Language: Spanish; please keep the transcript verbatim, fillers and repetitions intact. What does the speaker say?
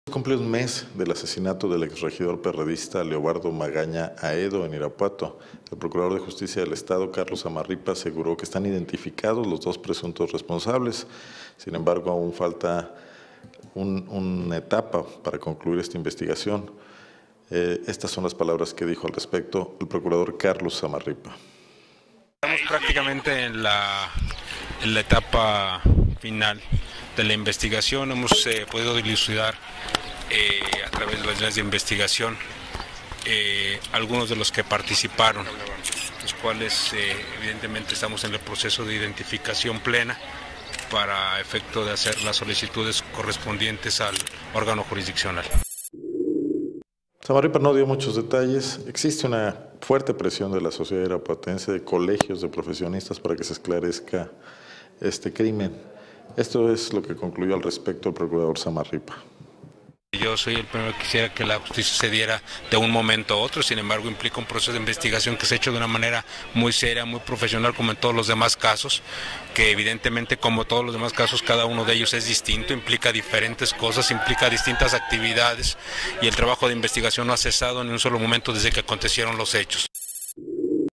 Cumple un mes del asesinato del exregidor perredista Leobardo Magaña Aedo en Irapuato. El procurador de Justicia del Estado, Carlos Samarripa, aseguró que están identificados los dos presuntos responsables. Sin embargo, aún falta un, una etapa para concluir esta investigación. Eh, estas son las palabras que dijo al respecto el procurador Carlos Samarripa. Estamos prácticamente en la, en la etapa final de la investigación. Hemos eh, podido dilucidar eh, a través de las líneas de investigación eh, algunos de los que participaron, los cuales eh, evidentemente estamos en el proceso de identificación plena para efecto de hacer las solicitudes correspondientes al órgano jurisdiccional. Samarripa no dio muchos detalles. Existe una fuerte presión de la sociedad irapuatense, de colegios de profesionistas para que se esclarezca este crimen. Esto es lo que concluyó al respecto el procurador Samarripa. Yo soy el primero que quisiera que la justicia se diera de un momento a otro, sin embargo implica un proceso de investigación que se ha hecho de una manera muy seria, muy profesional, como en todos los demás casos, que evidentemente como todos los demás casos cada uno de ellos es distinto, implica diferentes cosas, implica distintas actividades y el trabajo de investigación no ha cesado en un solo momento desde que acontecieron los hechos.